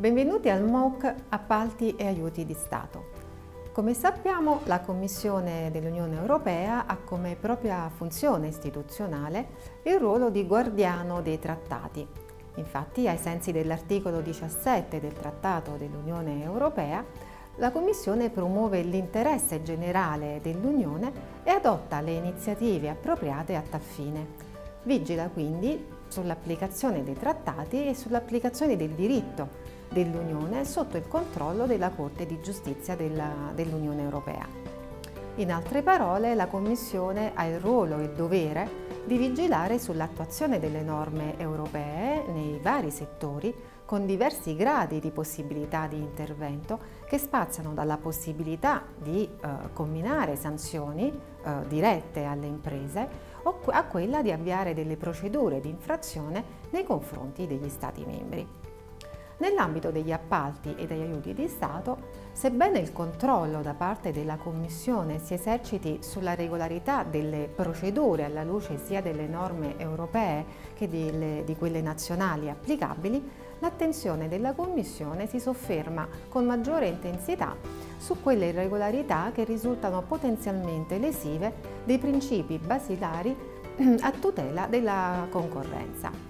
Benvenuti al MOOC Appalti e aiuti di Stato. Come sappiamo, la Commissione dell'Unione Europea ha come propria funzione istituzionale il ruolo di guardiano dei trattati. Infatti, ai sensi dell'articolo 17 del Trattato dell'Unione Europea, la Commissione promuove l'interesse generale dell'Unione e adotta le iniziative appropriate a tal fine. Vigila quindi sull'applicazione dei trattati e sull'applicazione del diritto dell'Unione sotto il controllo della Corte di Giustizia dell'Unione Europea. In altre parole, la Commissione ha il ruolo e il dovere di vigilare sull'attuazione delle norme europee nei vari settori con diversi gradi di possibilità di intervento che spaziano dalla possibilità di comminare sanzioni dirette alle imprese o a quella di avviare delle procedure di infrazione nei confronti degli Stati membri. Nell'ambito degli appalti e degli aiuti di Stato, sebbene il controllo da parte della Commissione si eserciti sulla regolarità delle procedure alla luce sia delle norme europee che di quelle nazionali applicabili, l'attenzione della Commissione si sofferma con maggiore intensità su quelle irregolarità che risultano potenzialmente lesive dei principi basilari a tutela della concorrenza.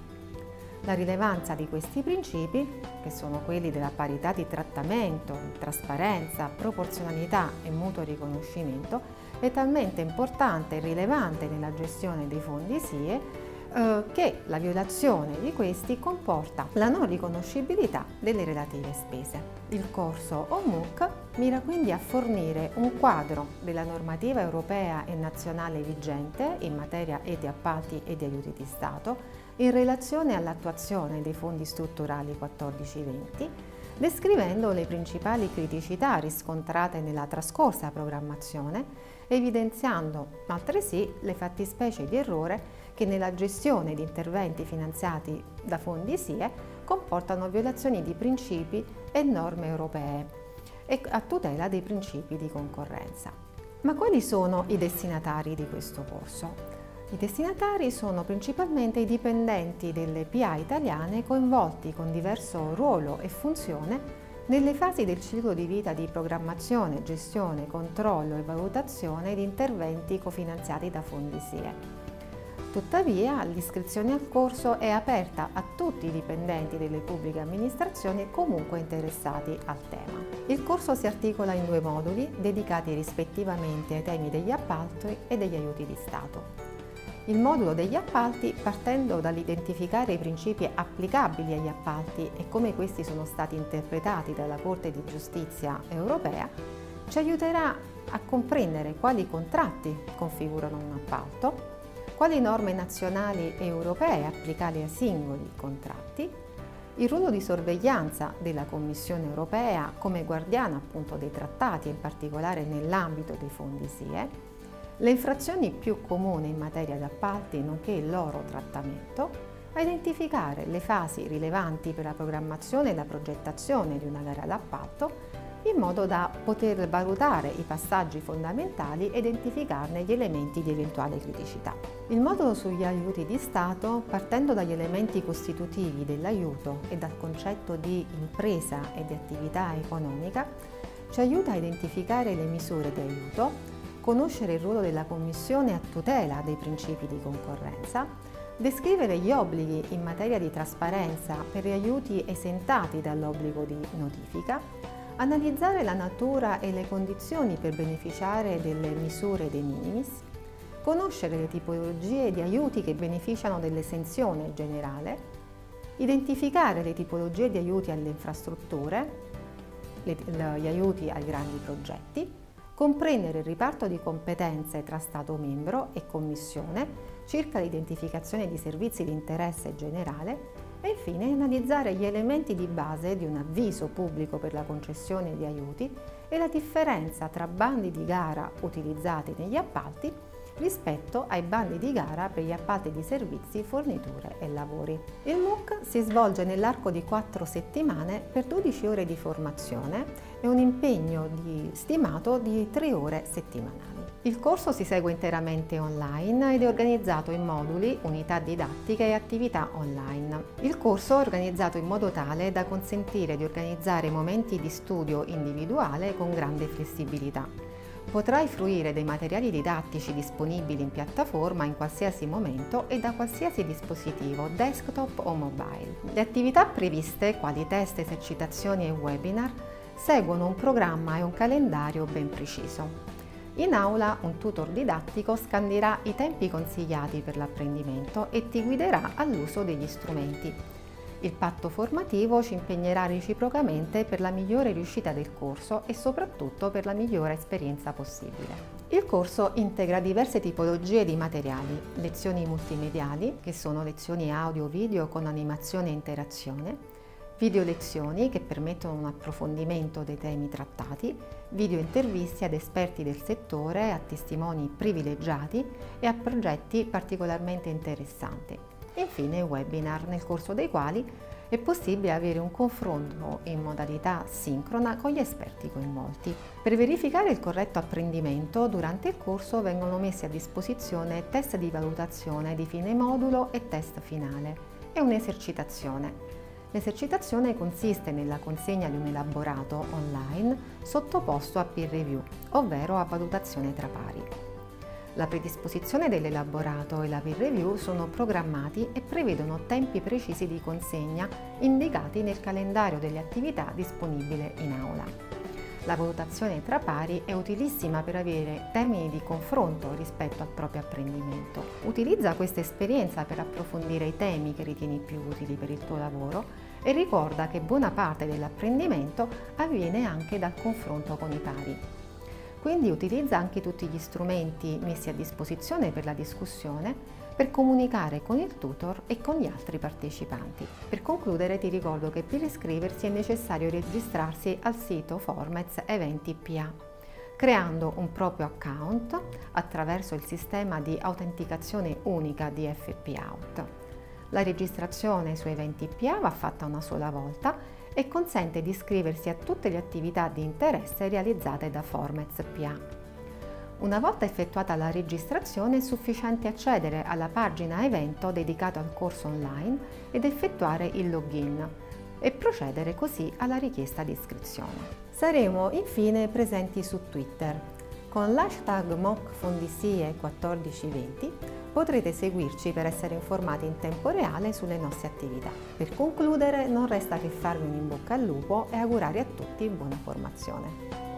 La rilevanza di questi principi, che sono quelli della parità di trattamento, trasparenza, proporzionalità e mutuo riconoscimento, è talmente importante e rilevante nella gestione dei fondi SIE che la violazione di questi comporta la non riconoscibilità delle relative spese. Il corso o MOOC mira quindi a fornire un quadro della normativa europea e nazionale vigente in materia di appalti e di aiuti di Stato in relazione all'attuazione dei fondi strutturali 14-20, descrivendo le principali criticità riscontrate nella trascorsa programmazione, evidenziando altresì le fattispecie di errore che nella gestione di interventi finanziati da fondi SIE comportano violazioni di principi e norme europee e a tutela dei principi di concorrenza. Ma quali sono i destinatari di questo corso? I destinatari sono principalmente i dipendenti delle PA italiane coinvolti con diverso ruolo e funzione nelle fasi del ciclo di vita di programmazione, gestione, controllo e valutazione di interventi cofinanziati da fondi SIE. Tuttavia, l'iscrizione al corso è aperta a tutti i dipendenti delle pubbliche amministrazioni comunque interessati al tema. Il corso si articola in due moduli dedicati rispettivamente ai temi degli appalti e degli aiuti di Stato. Il modulo degli appalti, partendo dall'identificare i principi applicabili agli appalti e come questi sono stati interpretati dalla Corte di Giustizia europea, ci aiuterà a comprendere quali contratti configurano un appalto, quali norme nazionali e europee applicate ai singoli contratti, il ruolo di sorveglianza della Commissione europea come guardiana appunto dei trattati, in particolare nell'ambito dei fondi SIE, le infrazioni più comuni in materia di appalti nonché il loro trattamento, a identificare le fasi rilevanti per la programmazione e la progettazione di una gara d'appalto in modo da poter valutare i passaggi fondamentali e identificarne gli elementi di eventuale criticità. Il modulo sugli aiuti di Stato, partendo dagli elementi costitutivi dell'aiuto e dal concetto di impresa e di attività economica, ci aiuta a identificare le misure di aiuto, conoscere il ruolo della Commissione a tutela dei principi di concorrenza, descrivere gli obblighi in materia di trasparenza per gli aiuti esentati dall'obbligo di notifica, analizzare la natura e le condizioni per beneficiare delle misure de minimis, conoscere le tipologie di aiuti che beneficiano dell'esenzione generale, identificare le tipologie di aiuti alle infrastrutture, gli aiuti ai grandi progetti, comprendere il riparto di competenze tra Stato membro e Commissione circa l'identificazione di servizi di interesse generale e infine analizzare gli elementi di base di un avviso pubblico per la concessione di aiuti e la differenza tra bandi di gara utilizzati negli appalti rispetto ai bandi di gara per gli appalti di servizi, forniture e lavori. Il MOOC si svolge nell'arco di 4 settimane per 12 ore di formazione e un impegno stimato di 3 ore settimanali. Il corso si segue interamente online ed è organizzato in moduli, unità didattiche e attività online. Il corso è organizzato in modo tale da consentire di organizzare momenti di studio individuale con grande flessibilità. Potrai fruire dei materiali didattici disponibili in piattaforma in qualsiasi momento e da qualsiasi dispositivo, desktop o mobile. Le attività previste, quali test, esercitazioni e webinar, seguono un programma e un calendario ben preciso. In aula un tutor didattico scandirà i tempi consigliati per l'apprendimento e ti guiderà all'uso degli strumenti. Il patto formativo ci impegnerà reciprocamente per la migliore riuscita del corso e soprattutto per la migliore esperienza possibile. Il corso integra diverse tipologie di materiali, lezioni multimediali, che sono lezioni audio-video con animazione e interazione, video lezioni che permettono un approfondimento dei temi trattati, video interviste ad esperti del settore, a testimoni privilegiati e a progetti particolarmente interessanti. E infine webinar, nel corso dei quali è possibile avere un confronto in modalità sincrona con gli esperti coinvolti. Per verificare il corretto apprendimento, durante il corso vengono messi a disposizione test di valutazione di fine modulo e test finale e un'esercitazione. L'esercitazione consiste nella consegna di un elaborato online sottoposto a peer review, ovvero a valutazione tra pari. La predisposizione dell'elaborato e la peer review sono programmati e prevedono tempi precisi di consegna indicati nel calendario delle attività disponibile in aula. La valutazione tra pari è utilissima per avere termini di confronto rispetto al proprio apprendimento. Utilizza questa esperienza per approfondire i temi che ritieni più utili per il tuo lavoro e ricorda che buona parte dell'apprendimento avviene anche dal confronto con i pari. Quindi utilizza anche tutti gli strumenti messi a disposizione per la discussione per comunicare con il tutor e con gli altri partecipanti. Per concludere ti ricordo che per iscriversi è necessario registrarsi al sito Formez Eventi PA, creando un proprio account attraverso il sistema di autenticazione unica di FPOut. La registrazione su Eventi PA va fatta una sola volta e consente di iscriversi a tutte le attività di interesse realizzate da Formez PA. Una volta effettuata la registrazione è sufficiente accedere alla pagina evento dedicata al corso online ed effettuare il login e procedere così alla richiesta di iscrizione. Saremo infine presenti su Twitter. Con l'hashtag MOOC-Fondisie1420 potrete seguirci per essere informati in tempo reale sulle nostre attività. Per concludere non resta che farvi un in bocca al lupo e augurare a tutti buona formazione.